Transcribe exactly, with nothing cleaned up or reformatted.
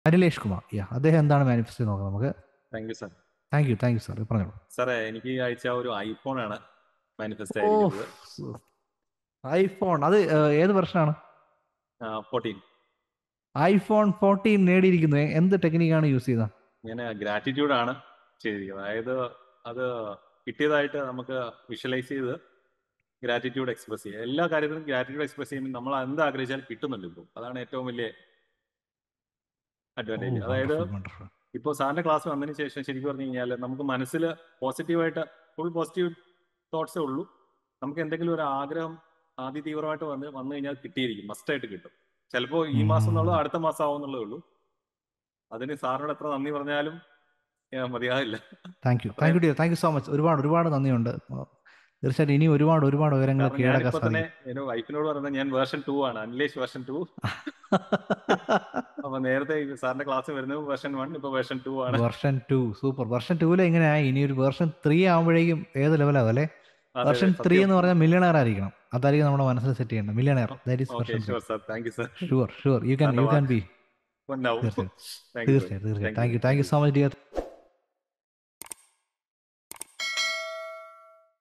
അനിലേഷ് കുമാർ. യാ, അദ്ദേഹം എന്താണ് മാനിഫെസ്റ്റ് നോക്കാം നമുക്ക്. Thank you sir. Thank you thank you sir, പറഞ്ഞോളൂ. സാറേ എനിക്ക് ഈ ആഴ്ച ഒരു ഐഫോൺ ആണ് മാനിഫെസ്റ്റ് ഓ, ആയിരിക്കുന്നത്. ഐഫോൺ അത് ഏഹ്, ഏത് വർഷമാണ്? ഫോർട്ടീൻ. ഐഫോൺ ഫോർട്ടീൻ നേടിയിരിക്കുന്നു. എ- എന്ത് ടെക്നിക്കാണ് യൂസ് ചെയ്തത്? ഞാൻ ഗ്രാറ്റിറ്റ്യൂഡ് ആണ് ചെയ്തിരിക്കുന്നത്. അതായത് അത് കിട്ടിയതായിട്ട് നമുക്ക് വിഷ്വലൈസ് ചെയ്ത് ഗ്രാറ്റിറ്റ്യൂഡ് എക്സ്പ്രസ് ചെയ്യുക. എല്ലാ കാര്യത്തിലും ഗ്രാറ്റിറ്റ്യൂഡ് എക്സ്പ്രസ് ചെയ്യുമ്പോൾ നമ്മൾ എന്ത് ആഗ്രഹിച്ചാലും കിട്ടുന്നുണ്ട് ഇപ്പോൾ. അതാണ് ഏറ്റവും വലിയ ഓ, അഡ്വാൻറ്റേജ്. അതായത് വണ്ടർഫുൾ വണ്ടർഫുൾ. ഇപ്പോൾ സാറിന്റെ ക്ലാസ് വന്നതിന് ശേഷം ശരിക്കും പറഞ്ഞു കഴിഞ്ഞാൽ നമുക്ക് മനസ്സിൽ പോസിറ്റീവായിട്ട് ഫുൾ പോസിറ്റീവ് തോട്ട്സേ ഉള്ളൂ. നമുക്ക് എന്തെങ്കിലും ഒരു ആഗ്രഹം ആദ്യ തീവ്രമായിട്ട് വന്ന് വന്നു കഴിഞ്ഞാൽ കിട്ടിയിരിക്കും, മസ്റ്റായിട്ട് കിട്ടും. ചിലപ്പോൾ ഈ മാസം എന്നുള്ളത് അടുത്ത മാസം ആവും എന്നുള്ളതേ ഉള്ളൂ. അതിന് സാറിനോട് എത്ര നന്ദി പറഞ്ഞാലും ഏഹ്, മതിയാവില്ല. താങ്ക് യു താങ്ക് അത്രയും. You dear, thank you so much. ഒരുപാട് ഒരുപാട് നന്ദിയുണ്ട്. തീർച്ചയായിട്ടും ഇനി ഒരുപാട് ഒരുപാട് ഉയരങ്ങൾ കാരണം കീഴടക്കാൻ ഞാനിപ്പോ തന്നെ സാധിക്കും. എന്റെ വൈഫിനോട് പറഞ്ഞത് ഞാൻ വേർഷൻ ടു ആണ്, അനിലേഷ് വേർഷൻ ടു. അപ്പൊ നേരത്തെ ഈ സാറിന്റെ ക്ലാസ് വരുന്നത് വേർഷൻ വൺ, ഇപ്പൊ വേർഷൻ ടു ആണ്. Version two super. വെർഷൻ ടൂവിൽ എങ്ങനെയായി? ഇനി ഒരു വെർഷൻ ത്രീ ആകുമ്പോഴേക്കും ഏത് ലെവലാവും അല്ലേ? അതെ അതെ വെർഷൻ ത്രീ സത്യം. എന്ന് പറഞ്ഞാൽ മില്യണയർ ആയിരിക്കണം. അതായിരിക്കും നമ്മുടെ മനസ്സിൽ സെറ്റ് ചെയ്യേണ്ടത്. Millionaire, that is okay version three. Sure sir, thank you sir. Sure sure you can സാറിന്റെ യു ക്യാൻ വാക്ക് ബി. ഉണ്ടാവും. തീർച്ചയായും താങ്ക് യു സാർ. തീർച്ചയായും തീർച്ചയായും thank you thank you thank thank you you. So much dear.